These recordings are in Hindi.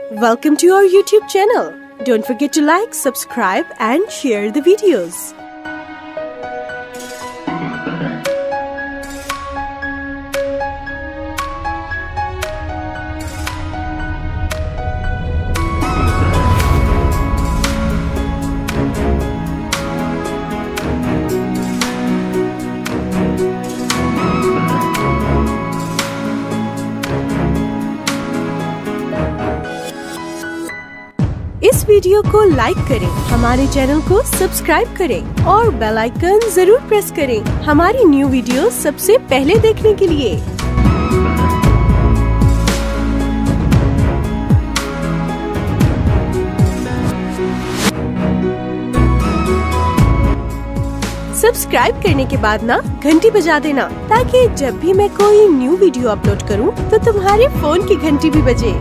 Welcome to our YouTube channel. Don't forget to like, subscribe and share the videos. इस वीडियो को लाइक करें, हमारे चैनल को सब्सक्राइब करें और बेल आइकन जरूर प्रेस करें हमारी न्यू वीडियो सबसे पहले देखने के लिए। सब्सक्राइब करने के बाद ना घंटी बजा देना, ताकि जब भी मैं कोई न्यू वीडियो अपलोड करूं तो तुम्हारे फोन की घंटी भी बजे।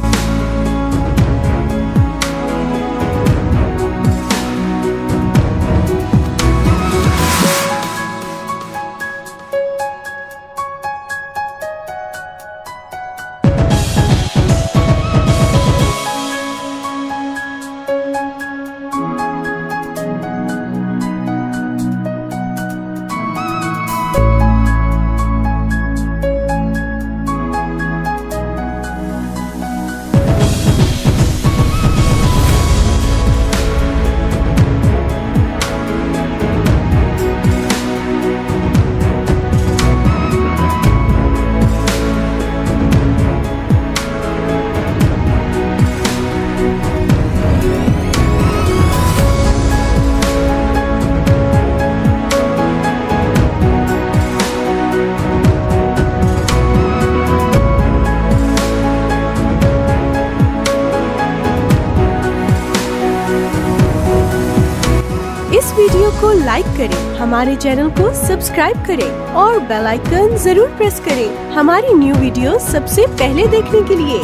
इस वीडियो को लाइक करें, हमारे चैनल को सब्सक्राइब करें और बेल आइकन जरूर प्रेस करें हमारी न्यू वीडियो सबसे पहले देखने के लिए।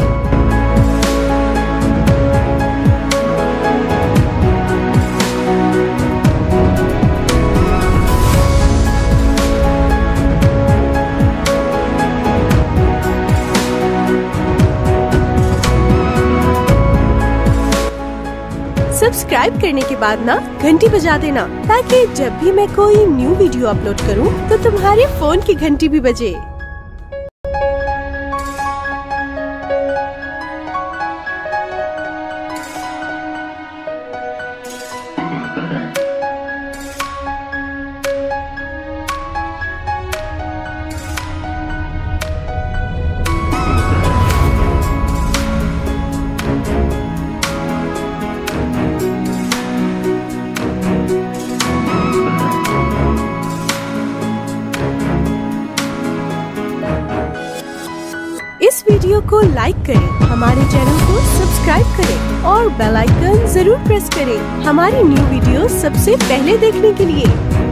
सब्सक्राइब करने के बाद ना घंटी बजा देना, ताकि जब भी मैं कोई न्यू वीडियो अपलोड करूं तो तुम्हारे फोन की घंटी भी बजे। इस वीडियो को लाइक करें, हमारे चैनल को सब्सक्राइब करें और बेल आइकन जरूर प्रेस करें हमारी न्यू वीडियो सबसे पहले देखने के लिए।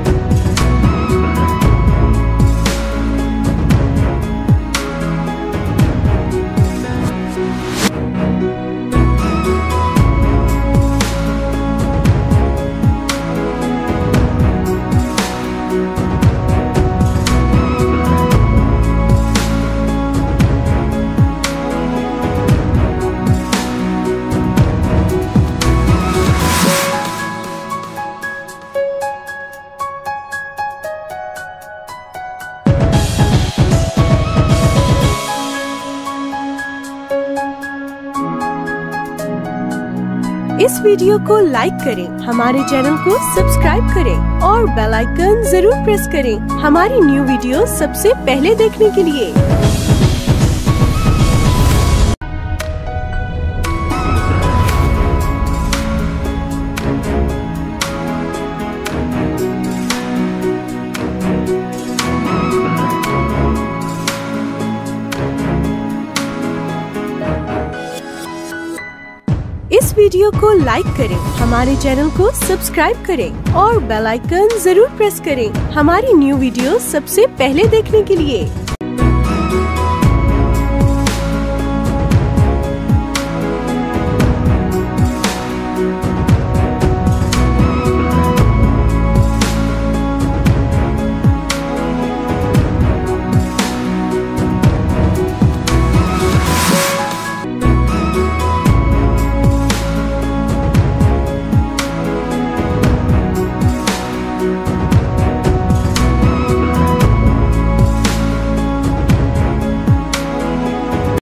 इस वीडियो को लाइक करें, हमारे चैनल को सब्सक्राइब करें और बेल आइकन जरूर प्रेस करें हमारी न्यू वीडियो सबसे पहले देखने के लिए। इस वीडियो को लाइक करें, हमारे चैनल को सब्सक्राइब करें और बेल आइकन जरूर प्रेस करें हमारी न्यू वीडियो सबसे पहले देखने के लिए।